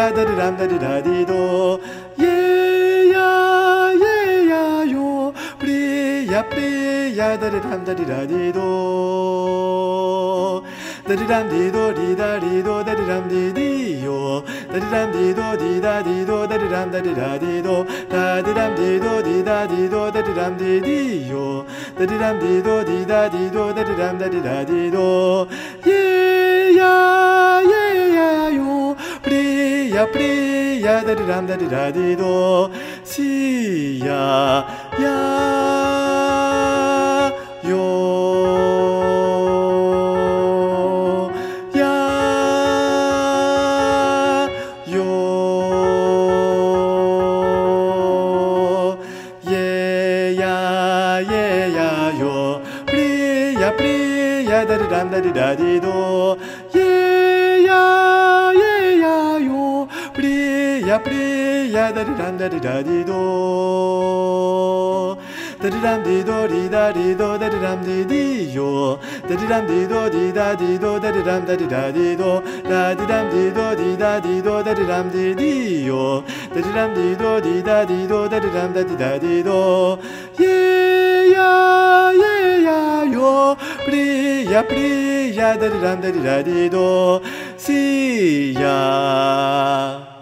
ya da di ram da di da di do. Ye ya yo. Pri ya da di ram da di da di do. Da di ram di do di da di do da di ram di di yo. Da di ram di do di da di do da di ram da di da di do. Da di ram di do di da di do da di ram di di yo. Da di ram di do di da di do da di ram da di da di do. Ye ya yo. Pri ya da di ram da di da di do. Si ya yo. Ya da di ram da di da di do. Ye ya yo. Pri ya da di ram da di da di do. Da di ram di do di da di do da di ram di di yo. Da di ram di do di da di do da di ram da di da di do. Da di ram di do di da di do da di ram di di yo. Da di ram di do di da di do da di ram da di da di do. Ye ya yo. Pri ya da di ram da di da di do. Si ya